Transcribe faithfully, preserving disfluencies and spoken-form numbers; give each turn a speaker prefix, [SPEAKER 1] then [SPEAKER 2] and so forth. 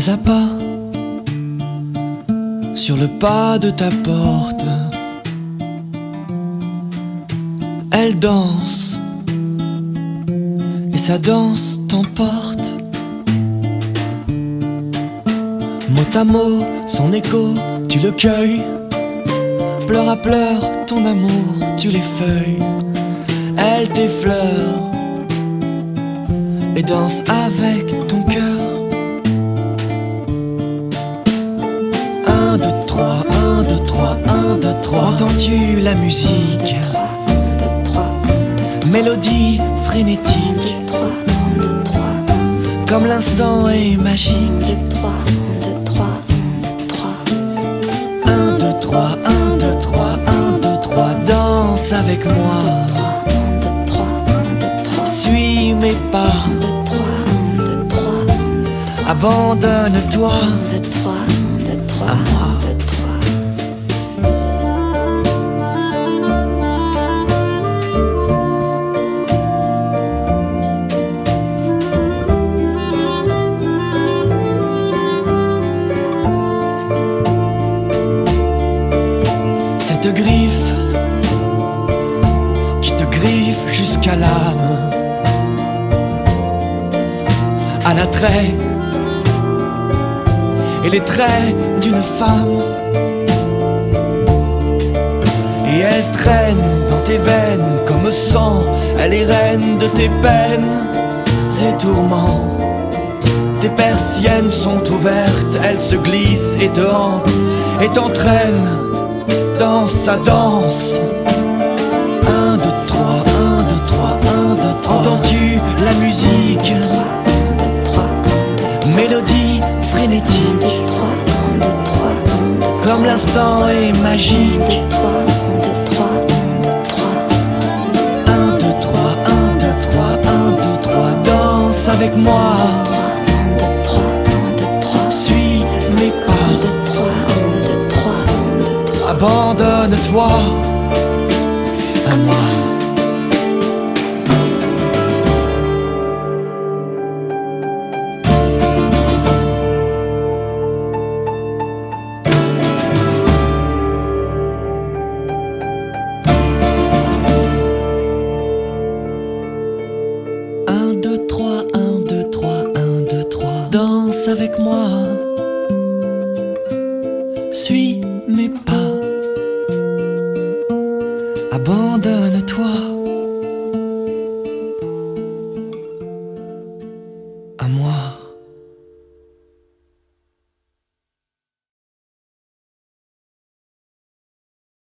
[SPEAKER 1] Pas à pas, sur le pas de ta porte, elle danse, et sa danse t'emporte. Mot à mot, son écho, tu le cueilles. Pleure à pleurs, ton amour, tu l'effeuilles. Elle t'effleure et danse avec ton cœur. Un, deux, trois, un, deux, trois, un, deux, trois. Entends-tu la musique? Mélodie frénétique, comme l'instant est magique. Un, deux, trois, un, deux, trois, un, deux, trois. Danse avec moi, suis mes pas, abandonne-toi à moi. Cette griffe qui te griffe jusqu'à l'âme, à l'attrait et les traits d'une femme. Et elle traîne dans tes veines comme sang, elle est reine de tes peines et tourments. Tes persiennes sont ouvertes, elle se glisse et te hante et t'entraîne dans sa danse. Un, deux, trois, un, deux, trois, un, deux, trois. Entends-tu la musique? Mélodie frénétique, comme l'instant est magique. Un, deux, trois, un, deux, trois, un, deux, trois. Danse avec moi, suis mes pas, abandonne-toi à moi. Un, deux, trois, un, deux, trois, un, deux, trois. Danse avec moi, suis mes pas, abandonne-toi à moi.